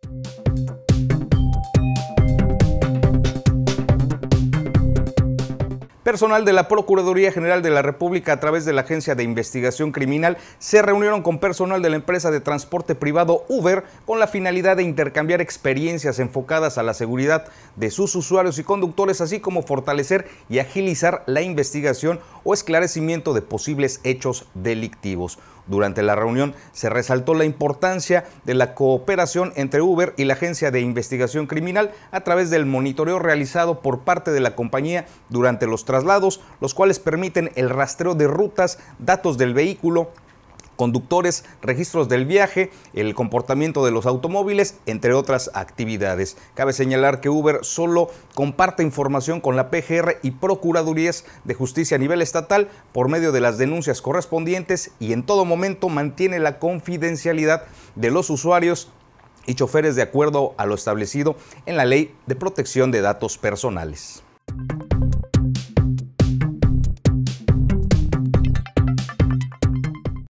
Personal de la Procuraduría General de la República a través de la Agencia de Investigación Criminal se reunieron con personal de la empresa de transporte privado Uber con la finalidad de intercambiar experiencias enfocadas a la seguridad de sus usuarios y conductores, así como fortalecer y agilizar la investigación o esclarecimiento de posibles hechos delictivos. Durante la reunión se resaltó la importancia de la cooperación entre Uber y la Agencia de Investigación Criminal a través del monitoreo realizado por parte de la compañía durante los traslados, los cuales permiten el rastreo de rutas, datos del vehículo, conductores, registros del viaje, el comportamiento de los automóviles, entre otras actividades. Cabe señalar que Uber solo comparte información con la PGR y Procuradurías de Justicia a nivel estatal por medio de las denuncias correspondientes y en todo momento mantiene la confidencialidad de los usuarios y choferes de acuerdo a lo establecido en la Ley de Protección de Datos Personales.